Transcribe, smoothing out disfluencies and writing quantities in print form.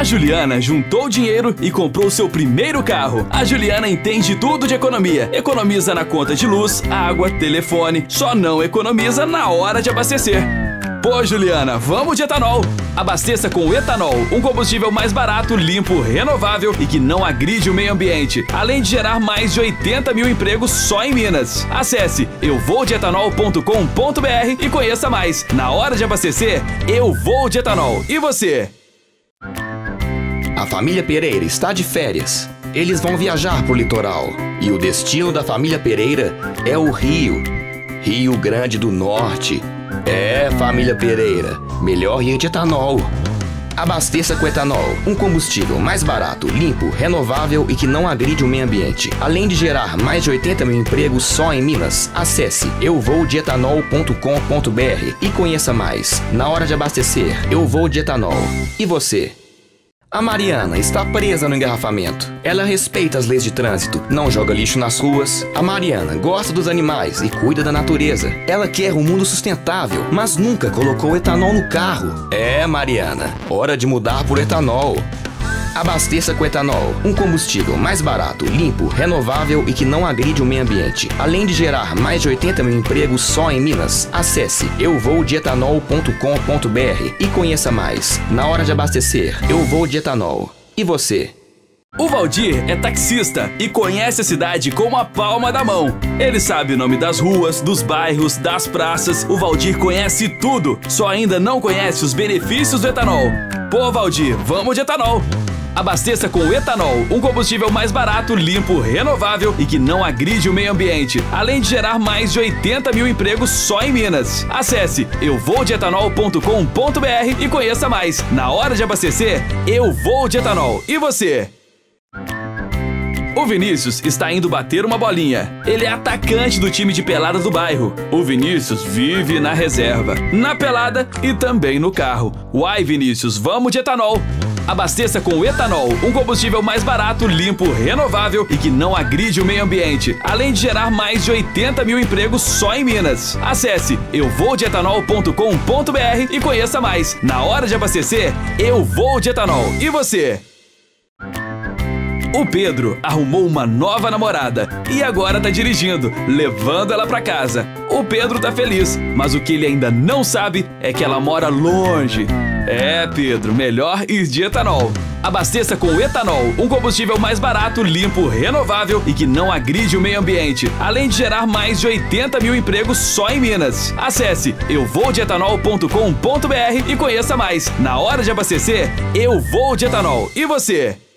A Juliana juntou dinheiro e comprou seu primeiro carro. A Juliana entende tudo de economia. Economiza na conta de luz, água, telefone. Só não economiza na hora de abastecer. Pô, Juliana, vamos de etanol! Abasteça com o etanol, um combustível mais barato, limpo, renovável e que não agride o meio ambiente, além de gerar mais de 80 mil empregos só em Minas. Acesse euvoudeetanol.com.br e conheça mais. Na hora de abastecer, eu vou de etanol. E você? A família Pereira está de férias. Eles vão viajar pro litoral. E o destino da família Pereira é o Rio. Rio Grande do Norte. É, família Pereira, melhor ir de etanol. Abasteça com etanol, um combustível mais barato, limpo, renovável e que não agride o meio ambiente, além de gerar mais de 80 mil empregos só em Minas. Acesse euvoudeetanol.com.br e conheça mais. Na hora de abastecer, eu vou de etanol. E você? A Mariana está presa no engarrafamento. Ela respeita as leis de trânsito, não joga lixo nas ruas. A Mariana gosta dos animais e cuida da natureza. Ela quer um mundo sustentável, mas nunca colocou etanol no carro. É, Mariana, hora de mudar por etanol. Abasteça com etanol, um combustível mais barato, limpo, renovável e que não agride o meio ambiente, além de gerar mais de 80 mil empregos só em Minas. Acesse euvoudeetanol.com.br e conheça mais. Na hora de abastecer, eu vou de etanol. E você? O Valdir é taxista e conhece a cidade como a palma da mão. Ele sabe o nome das ruas, dos bairros, das praças. O Valdir conhece tudo, só ainda não conhece os benefícios do etanol. Pô, Valdir, vamos de etanol! Abasteça com o etanol, um combustível mais barato, limpo, renovável e que não agride o meio ambiente, além de gerar mais de 80 mil empregos só em Minas. Acesse euvoudeetanol.com.br e conheça mais. Na hora de abastecer, eu vou de etanol. E você? O Vinícius está indo bater uma bolinha. Ele é atacante do time de pelada do bairro. O Vinícius vive na reserva, na pelada e também no carro. Uai, Vinícius, vamos de etanol! Abasteça com o etanol, um combustível mais barato, limpo, renovável e que não agride o meio ambiente, além de gerar mais de 80 mil empregos só em Minas. Acesse euvoudeetanol.com.br e conheça mais. Na hora de abastecer, eu vou de etanol. E você? O Pedro arrumou uma nova namorada e agora tá dirigindo, levando ela pra casa. O Pedro tá feliz, mas o que ele ainda não sabe é que ela mora longe. É, Pedro, melhor ir de etanol. Abasteça com o etanol, um combustível mais barato, limpo, renovável e que não agride o meio ambiente, além de gerar mais de 80 mil empregos só em Minas. Acesse euvoudeetanol.com.br e conheça mais. Na hora de abastecer, eu vou de etanol. E você?